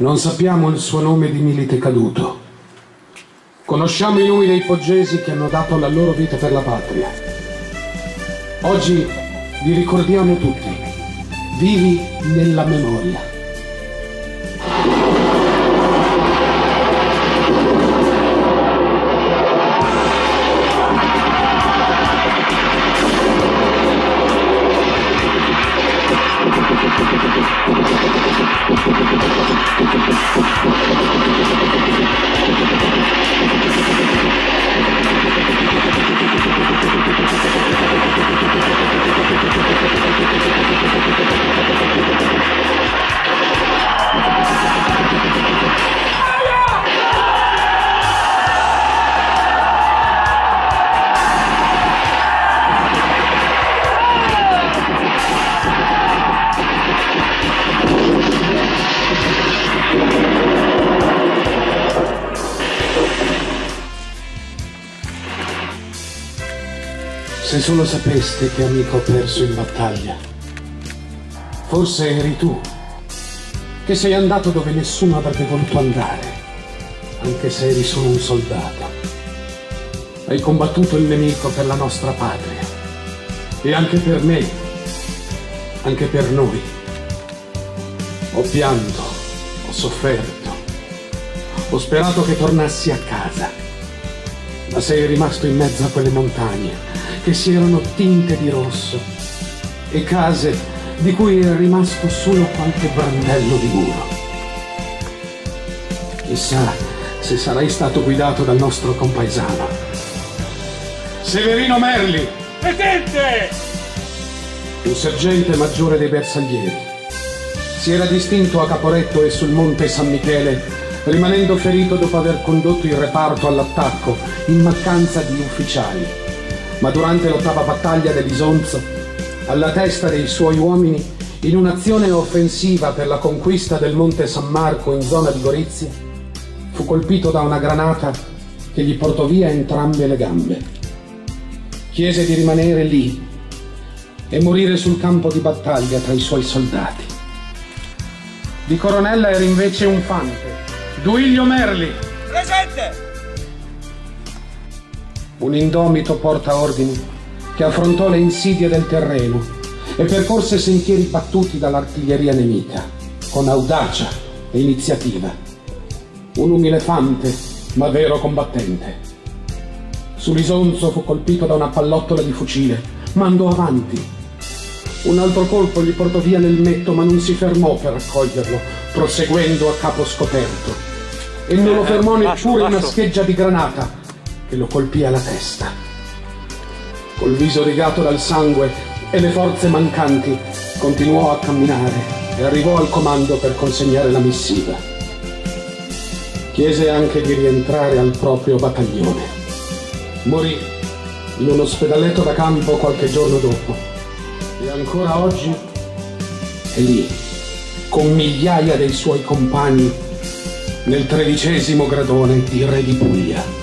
Non sappiamo il suo nome di milite caduto. Conosciamo i nomi dei poggesi che hanno dato la loro vita per la patria. Oggi li ricordiamo tutti, vivi nella memoria. Se solo sapeste che amico ho perso in battaglia. Forse eri tu, che sei andato dove nessuno avrebbe voluto andare, anche se eri solo un soldato. Hai combattuto il nemico per la nostra patria, e anche per me, anche per noi. Ho pianto, ho sofferto, ho sperato che tornassi a casa, ma sei rimasto in mezzo a quelle montagne che si erano tinte di rosso e case di cui è rimasto solo qualche brandello di muro. Chissà se sarai stato guidato dal nostro compaesano Severino Merli, presente! un sergente maggiore dei bersaglieri. Si era distinto a Caporetto e sul monte San Michele, rimanendo ferito dopo aver condotto il reparto all'attacco in mancanza di ufficiali. Ma durante l'8ª battaglia dell'Isonzo, alla testa dei suoi uomini, in un'azione offensiva per la conquista del Monte San Marco in zona di Gorizia, fu colpito da una granata che gli portò via entrambe le gambe. Chiese di rimanere lì e morire sul campo di battaglia tra i suoi soldati. Di coronella era invece un fante, Duilio Merli. Presente! Un indomito portaordini che affrontò le insidie del terreno e percorse sentieri battuti dall'artiglieria nemica, con audacia e iniziativa. Un umile fante, ma vero combattente. Sull'Isonzo fu colpito da una pallottola di fucile, ma andò avanti. Un altro colpo gli portò via l'elmetto, ma non si fermò per raccoglierlo, proseguendo a capo scoperto. E non lo fermò neppure una scheggia di granata che lo colpì alla testa. Col viso rigato dal sangue e le forze mancanti, continuò a camminare e arrivò al comando per consegnare la missiva. Chiese anche di rientrare al proprio battaglione. Morì in un ospedaletto da campo qualche giorno dopo. E ancora oggi è lì, con migliaia dei suoi compagni, nel 13° gradone di Re di Puglia.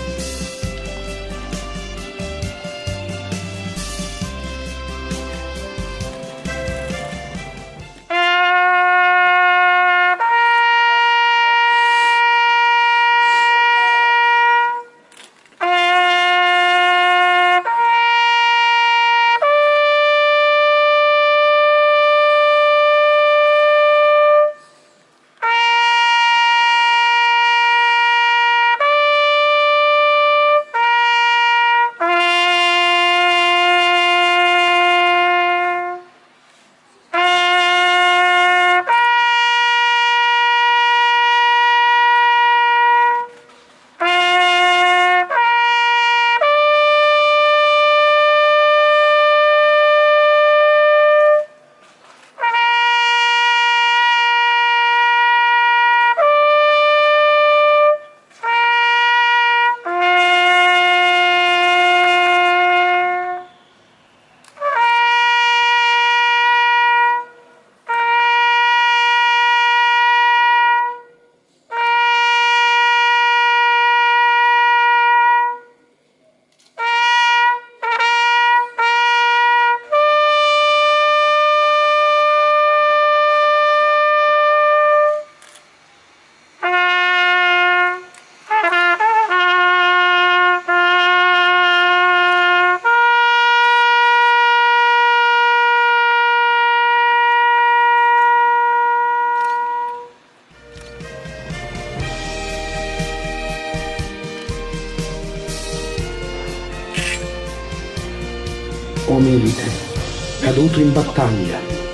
o milite, caduto in battaglia.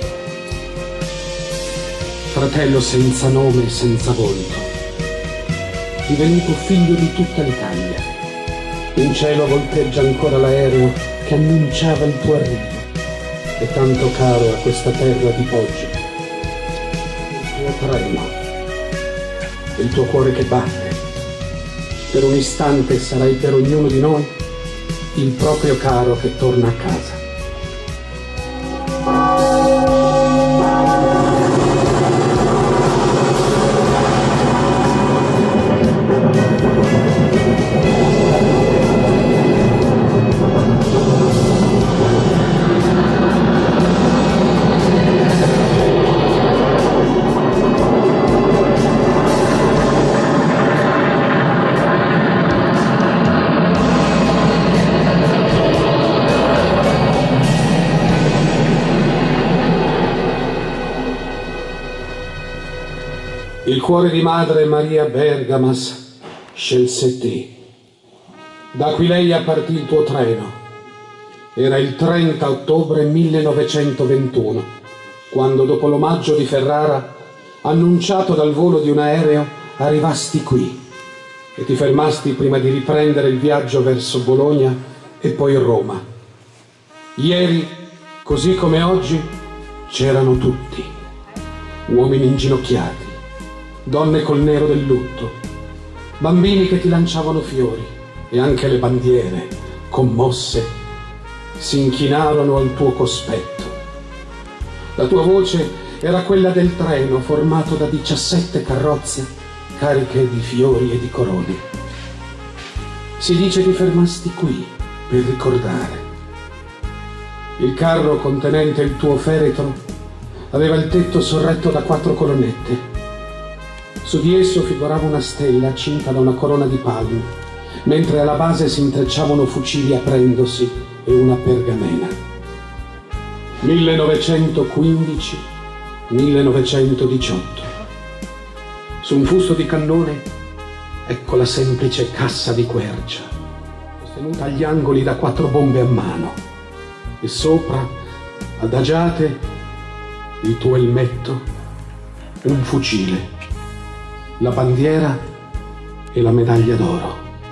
Fratello senza nome e senza volto, divenuto figlio di tutta l'Italia. In cielo volteggia ancora l'aereo che annunciava il tuo arrivo, e tanto caro a questa terra di Poggio. Il tuo treno, il tuo cuore che batte. Per un istante sarai per ognuno di noi il proprio caro che torna a casa. Il cuore di madre Maria Bergamas scelse te. Da Aquileia partì il tuo treno. Era il 30 ottobre 1921, quando dopo l'omaggio di Ferrara, annunciato dal volo di un aereo, arrivasti qui e ti fermasti prima di riprendere il viaggio verso Bologna e poi Roma. Ieri, così come oggi, c'erano tutti. Uomini inginocchiati, donne col nero del lutto, bambini che ti lanciavano fiori, e anche le bandiere, commosse, si inchinarono al tuo cospetto. La tua voce era quella del treno formato da 17 carrozze cariche di fiori e di corone. Si dice ti fermasti qui per ricordare. Il carro contenente il tuo feretro aveva il tetto sorretto da 4 colonnette. Su di esso figurava una stella cinta da una corona di palme, mentre alla base si intrecciavano fucili aprendosi e una pergamena. 1915-1918. Su un fusto di cannone, ecco la semplice cassa di quercia, sostenuta agli angoli da 4 bombe a mano, e sopra, adagiate, il tuo elmetto, un fucile, la bandiera e la medaglia d'oro.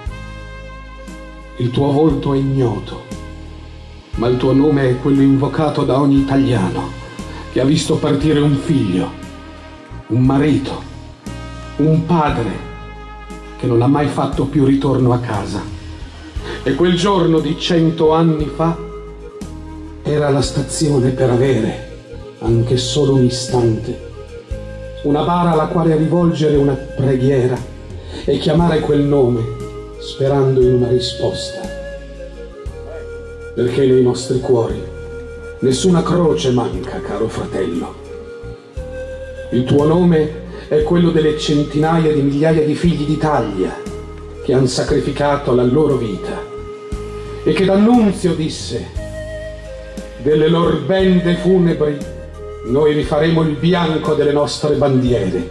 Il tuo volto è ignoto, ma il tuo nome è quello invocato da ogni italiano che ha visto partire un figlio, un marito, un padre che non ha mai fatto più ritorno a casa. E quel giorno di 100 anni fa era la stazione per avere, anche solo un istante, una bara alla quale rivolgere una preghiera e chiamare quel nome sperando in una risposta. Perché nei nostri cuori nessuna croce manca, caro fratello. Il tuo nome è quello delle centinaia di migliaia di figli d'Italia che han sacrificato la loro vita e che d'Annunzio disse: delle loro bende funebri noi rifaremo il bianco delle nostre bandiere.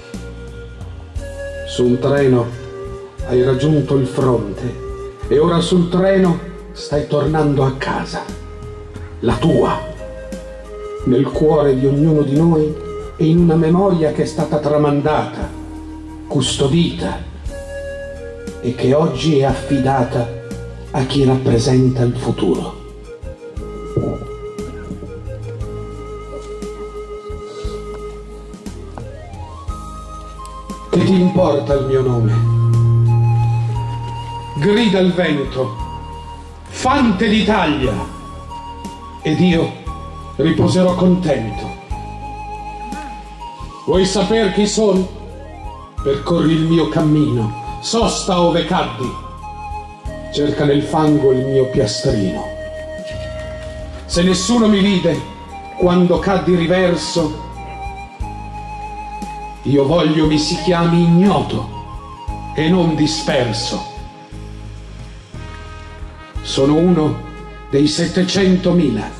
Su un treno hai raggiunto il fronte e ora sul treno stai tornando a casa, la tua, nel cuore di ognuno di noi e in una memoria che è stata tramandata, custodita e che oggi è affidata a chi rappresenta il futuro. Che ti importa il mio nome? Grida il vento, fante d'Italia, ed io riposerò contento. Vuoi saper chi sono? Percorri il mio cammino, sosta ove caddi, cerca nel fango il mio piastrino. Se nessuno mi vide quando caddi riverso, io voglio mi si chiami ignoto e non disperso. Sono uno dei 700.000